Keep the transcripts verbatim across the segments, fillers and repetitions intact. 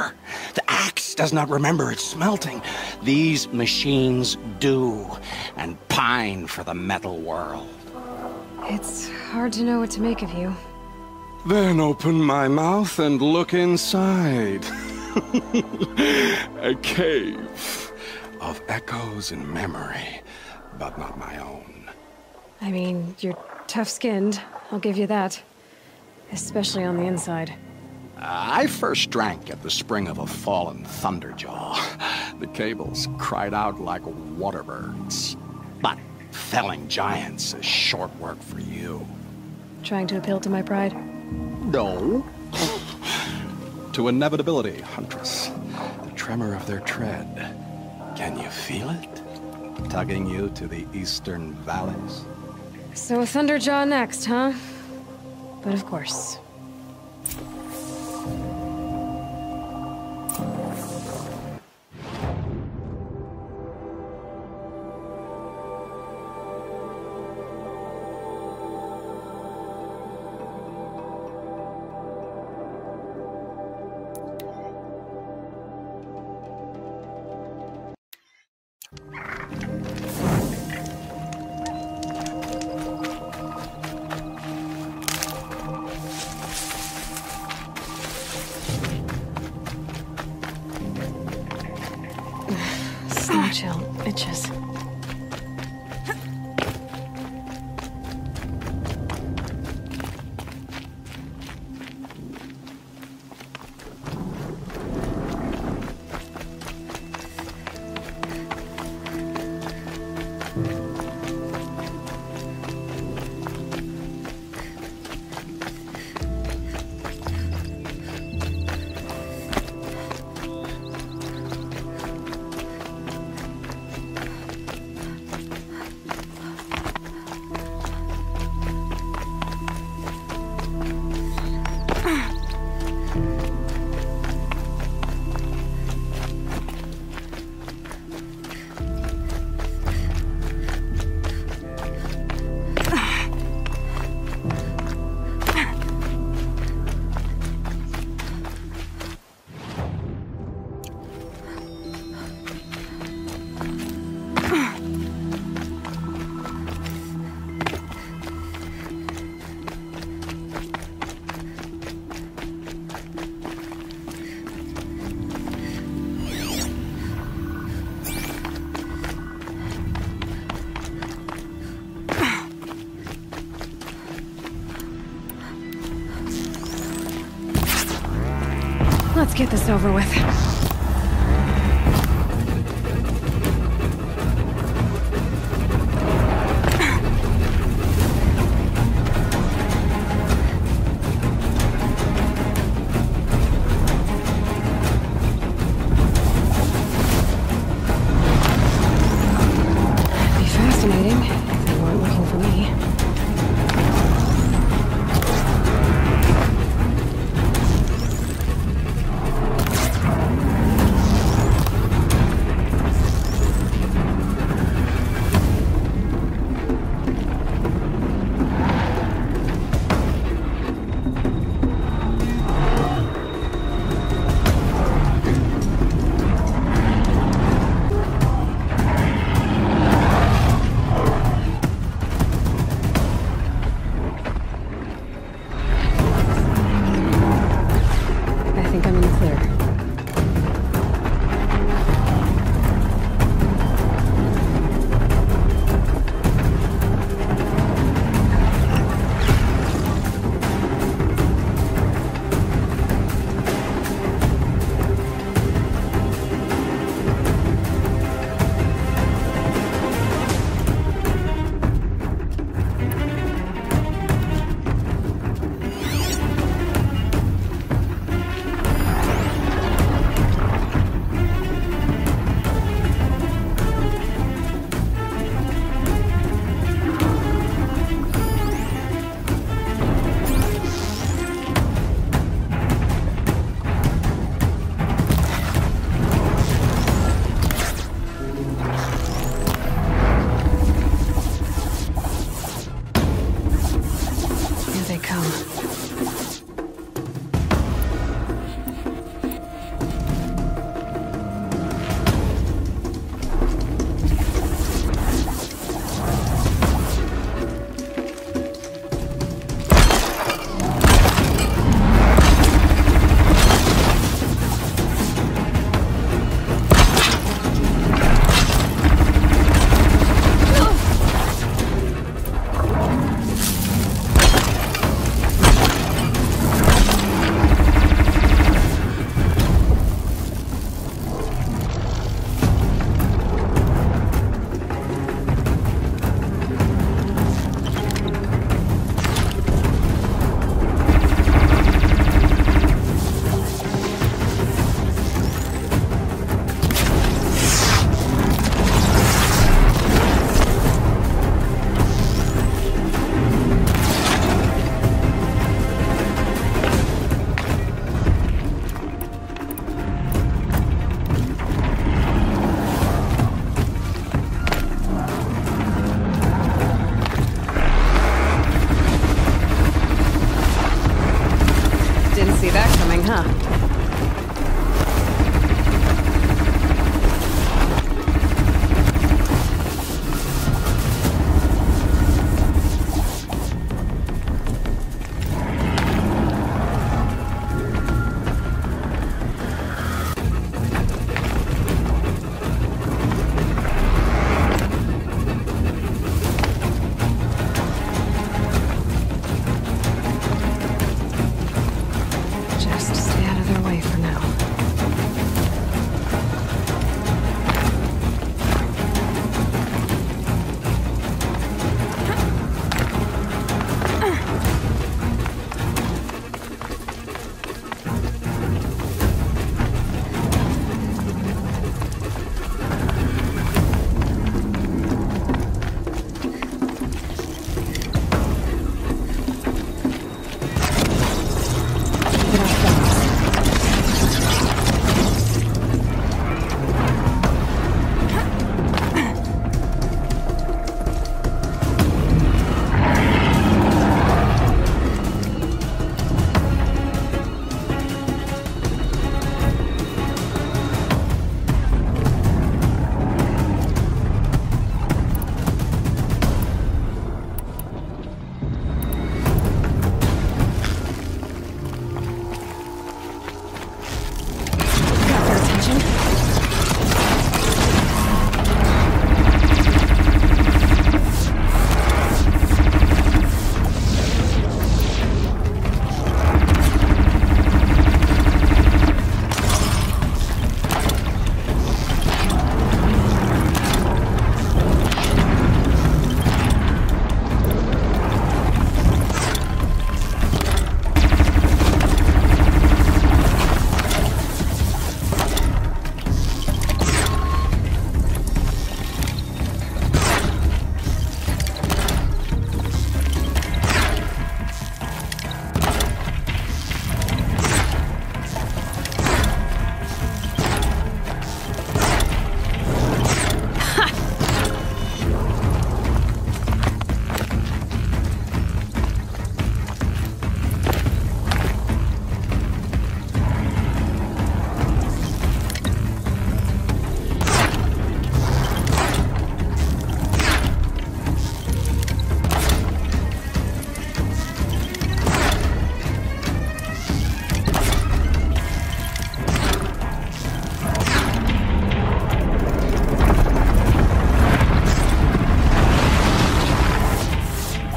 remember. The axe does not remember its smelting. These machines do, and pine for the metal world. It's hard to know what to make of you. Then open my mouth and look inside. A cave of echoes and memory, but not my own. I mean, you're tough-skinned, I'll give you that. Especially on the inside. I first drank at the spring of a fallen Thunderjaw. The cables cried out like waterbirds. But felling giants is short work for you. Trying to appeal to my pride? No. To inevitability, Huntress. The tremor of their tread. Can you feel it? Tugging you to the eastern valleys? So a Thunderjaw next, huh? But of course. Chill, itches. Let's get this over with. Be fascinating if they weren't looking for me.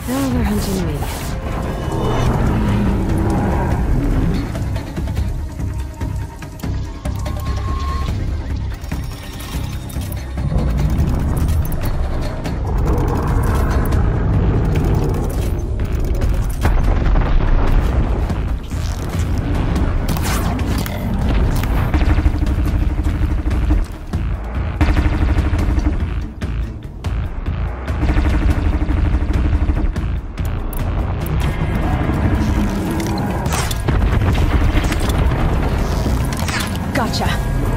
Now they're hunting me. Gotcha.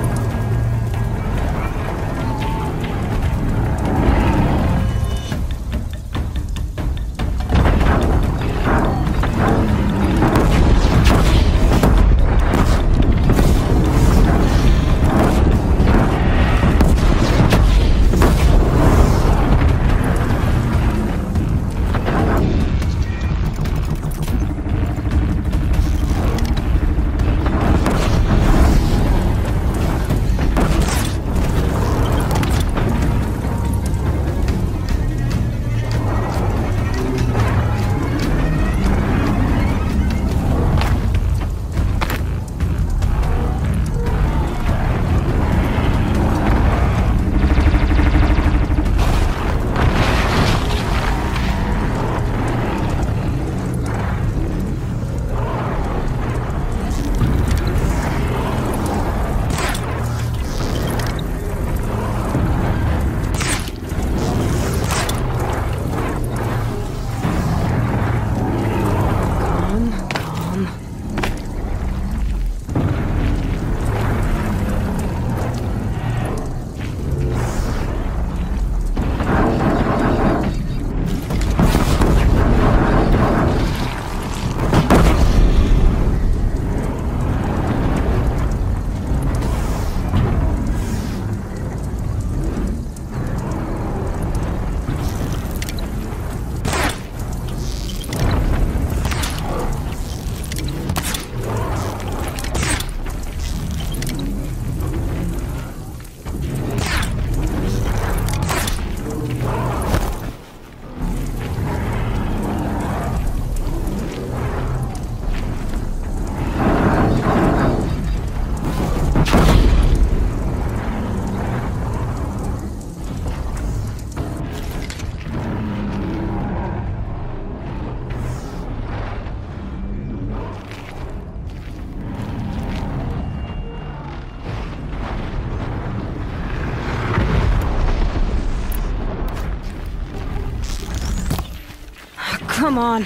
Come on.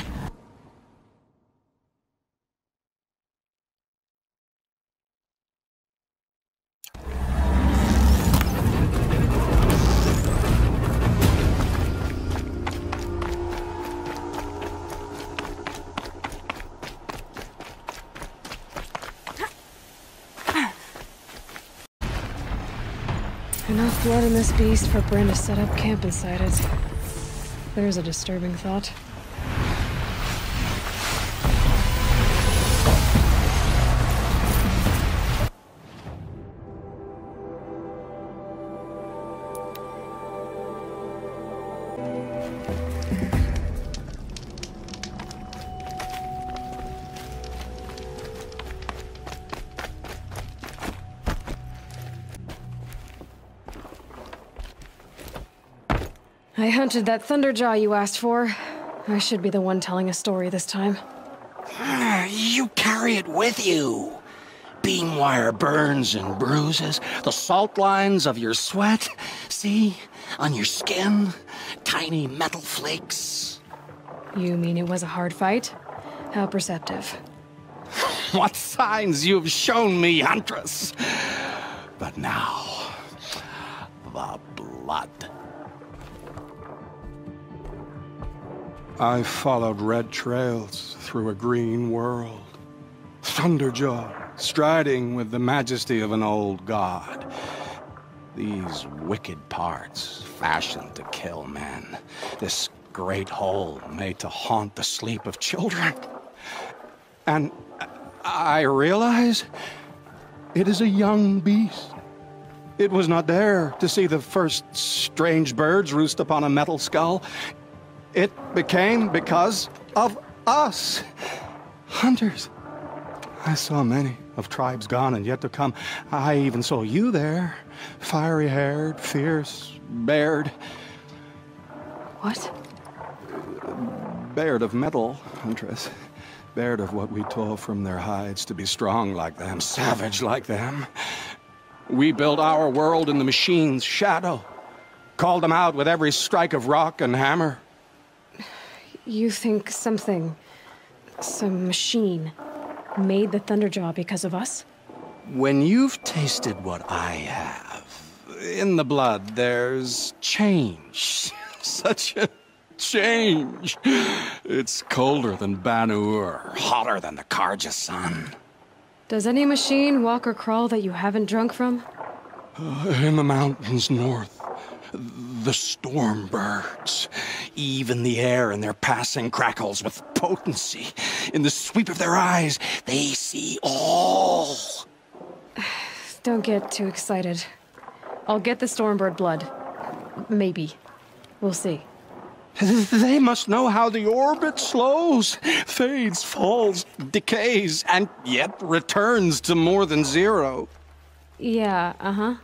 Enough blood in this beast for Bryn to set up camp inside it. There's a disturbing thought. I hunted that Thunderjaw you asked for. I should be the one telling a story this time. You carry it with you. Beam wire burns and bruises, the salt lines of your sweat. See? On your skin, tiny metal flakes. You mean it was a hard fight? How perceptive? What signs you've shown me, Huntress. But now, the blood. I followed red trails through a green world. Thunderjaw, striding with the majesty of an old god. These wicked parts, fashioned to kill men. This great hole made to haunt the sleep of children. And I realize it is a young beast. It was not there to see the first strange birds roost upon a metal skull. It became because of us. Hunters. I saw many of tribes gone and yet to come. I even saw you there, fiery-haired, fierce, bared. What? Bared of metal, Huntress. Bared of what we tore from their hides to be strong like them, savage like them. We built our world in the machine's shadow. Called them out with every strike of rock and hammer. You think something, some machine, made the Thunderjaw because of us? When you've tasted what I have, in the blood there's change. Such a change. It's colder than Banu-Ur, hotter than the Karja sun. Does any machine walk or crawl that you haven't drunk from? Uh, in the mountains north, the storm birds. Even the air in their passing crackles with potency. In the sweep of their eyes, they see all. Don't get too excited. I'll get the Stormbird blood. Maybe. We'll see. They must know how the orbit slows, fades, falls, decays, and yet returns to more than zero. Yeah, uh-huh.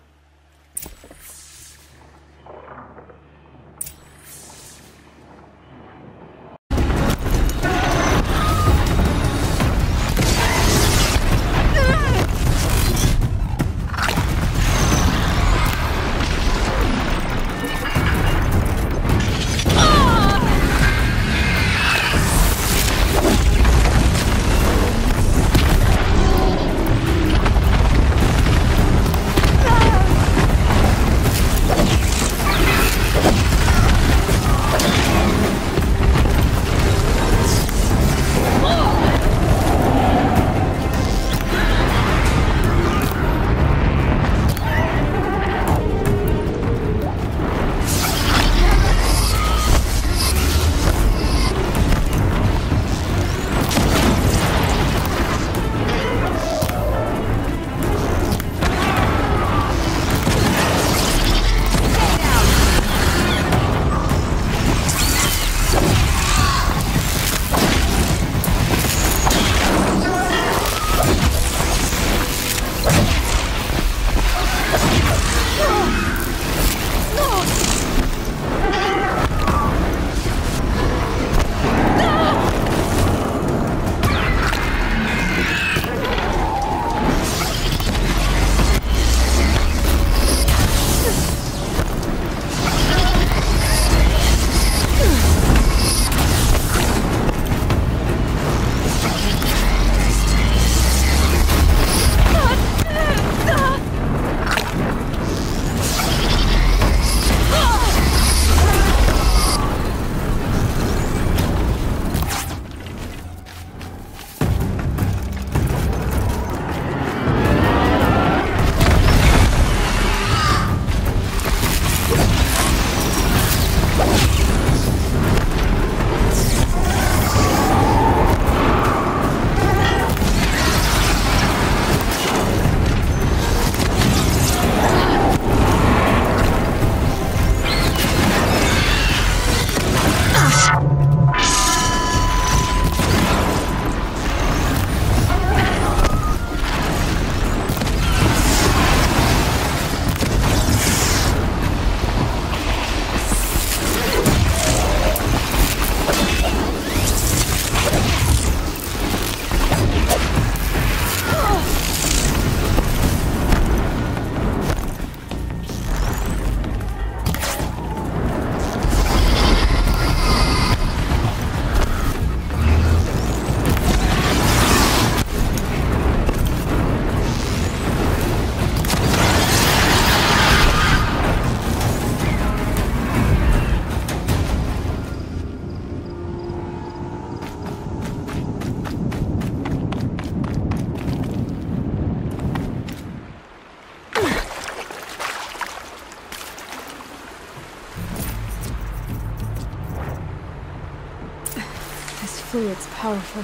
Fluid's powerful.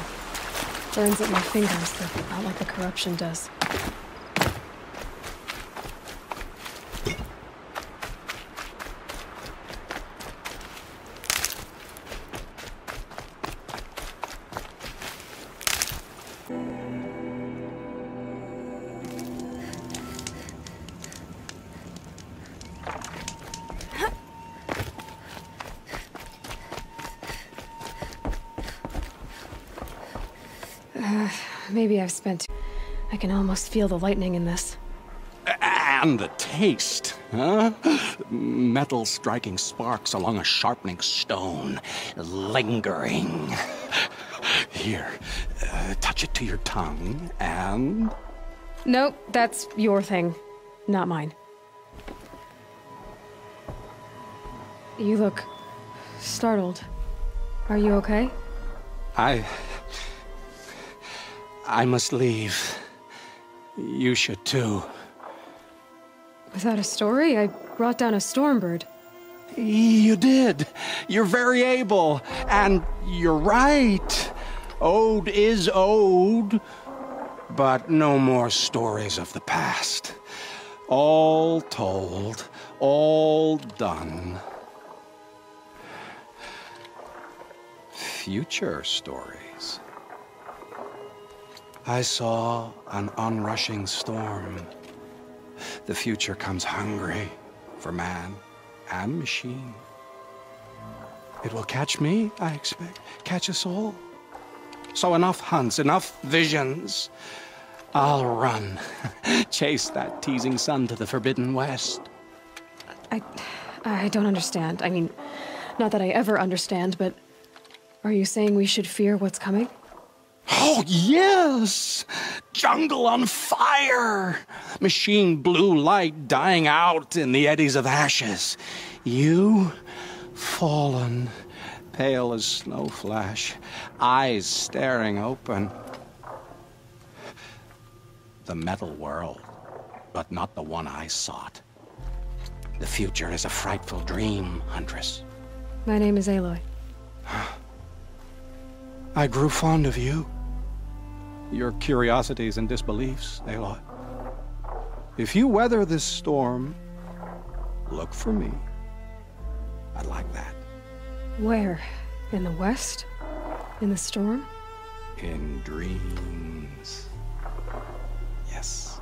Burns at my fingers, but not like the corruption does. Uh, maybe I've spent... I can almost feel the lightning in this. And the taste, huh? Metal striking sparks along a sharpening stone, lingering. Here, uh, touch it to your tongue, and... Nope, that's your thing, not mine. You look... startled. Are you okay? I... I must leave. You should too. Without a story? I brought down a Stormbird. You did. You're very able. And you're right. Ode is ode. But no more stories of the past. All told. All done. Future stories. I saw an onrushing storm. The future comes hungry for man and machine. It will catch me, I expect, catch us all. So enough hunts, enough visions. I'll run, chase that teasing sun to the forbidden west. I... I don't understand. I mean, not that I ever understand, but... Are you saying we should fear what's coming? Oh, yes! Jungle on fire! Machine blue light dying out in the eddies of ashes. You, fallen, pale as snow flash, eyes staring open. The metal world, but not the one I sought. The future is a frightful dream, Huntress. My name is Aloy. I grew fond of you. Your curiosities and disbeliefs, Aloy. If you weather this storm, look for me. I'd like that. Where? In the west? In the storm? In dreams. Yes.